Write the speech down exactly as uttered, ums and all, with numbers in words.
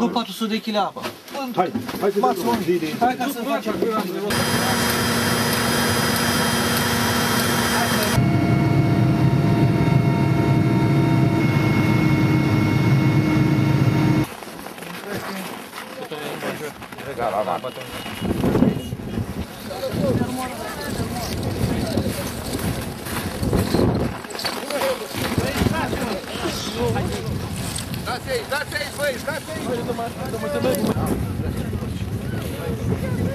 Cu patru sute de kilograme apă. Hai, hai să maxim o mie. Hai ca să facem. Dați-i, dați-i, băi, dați-i!